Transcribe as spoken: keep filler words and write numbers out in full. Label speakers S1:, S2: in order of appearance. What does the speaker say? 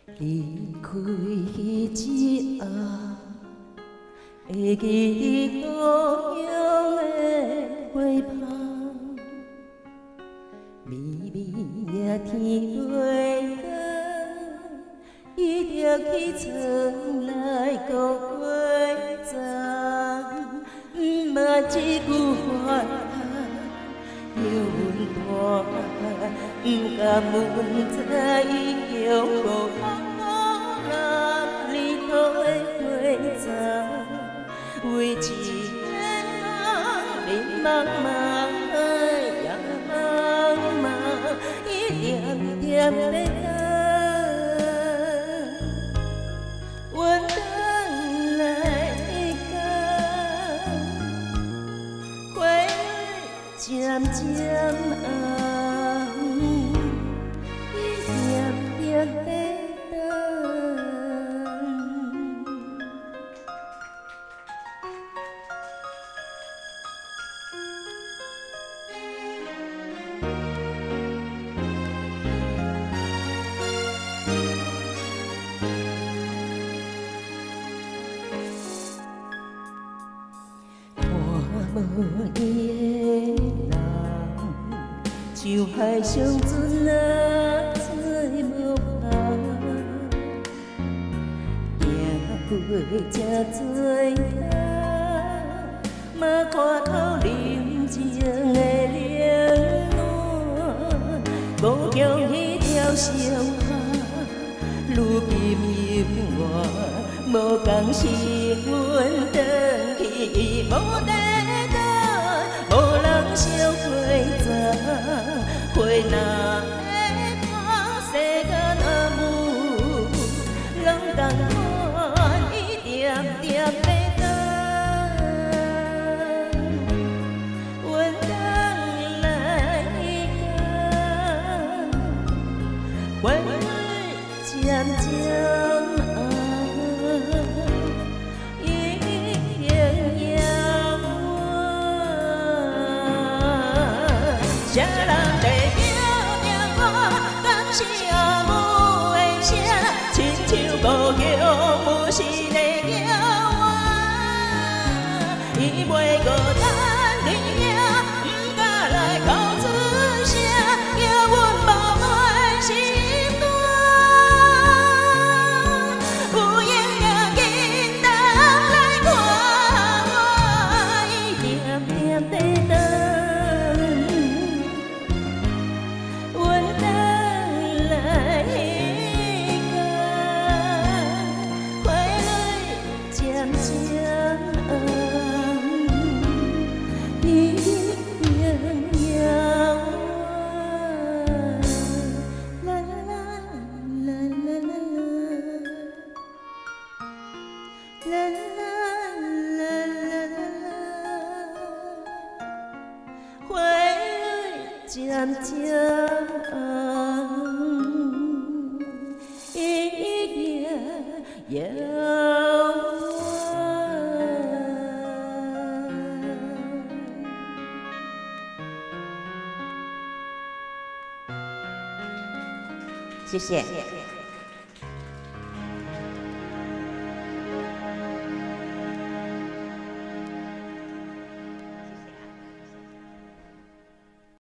S1: 离开一夜，会记故乡的花香，微微的天花光，伊着去床来讲花丛，毋捌一句话叫阮拖，毋甘阮知伊叫无风浪里头的花丛，为一个人迷茫茫呀茫茫，伊点点在等，阮等来的天，花渐渐红，伊点点在等。看无伊的人，像海上船啊，载无帆。行过这多趟，嘛看透人情的冷暖。故乡迄条小河，如今永远无共是阮转去无地。无人烧花丛，花若会放，世间若无人共款，伊点点在等，阮等来天，花渐渐红。谁人在叫名我？敢是阿母的声，亲像故乡母是在叫我，伊袂孤单离命，不敢来哭出声，叫阮无满心肝。有影也紧当来看我，伊点点在等。渐渐红，伊也遥远。谢谢。